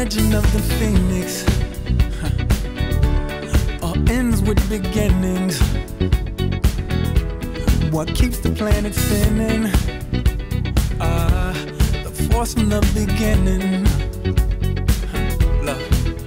legend of the phoenix all ends with beginnings. What keeps the planet spinning? The force from the beginning. Love.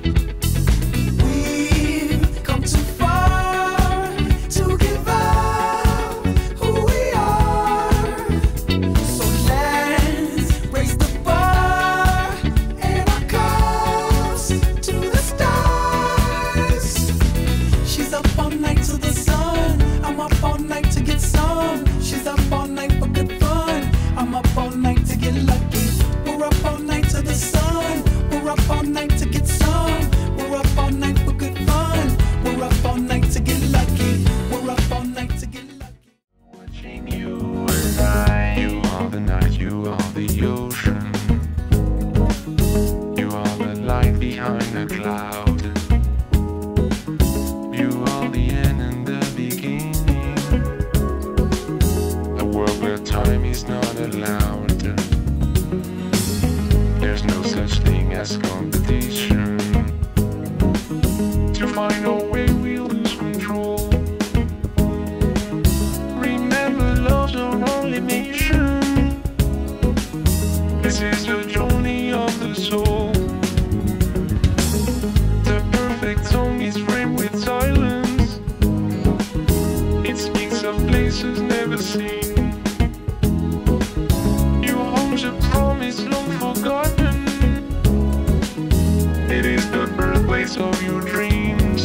We've come too far to give up who we are. So let's raise the bar and our cups to the stars. She's up all night to the sun. I'm up all night to get some. She's up all night for good fun. I'm up all night to get lucky. We're up all night to the sun. We're up all night to get some. We're up all night for good fun. We're up all night to get lucky. We're up all night to get lucky. Watching you and I. You are the night, you are the ocean. You are the light behind the cloud. You are the end and the beginning. A world where time is not allowed. There's no such thing as competition. To find a way we lose control. Remember, love's our only mission. This is the journey of the soul. The perfect song is framed with silence. It speaks of places never seen. You hold your promise long forgotten. It is the birthplace of your dreams.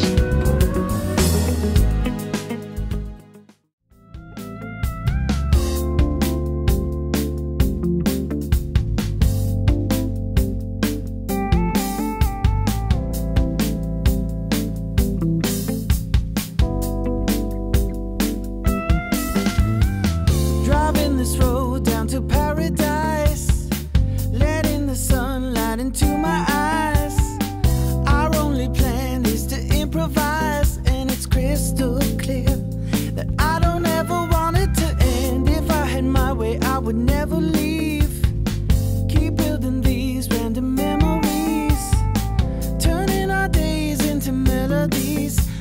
Driving this road down to paradise, letting the sunlight into my eyes. Our only plan is to improvise, and it's crystal clear that I don't ever want it to end. If I had my way, I would never leave. Keep building these random memories, turning our days into melodies.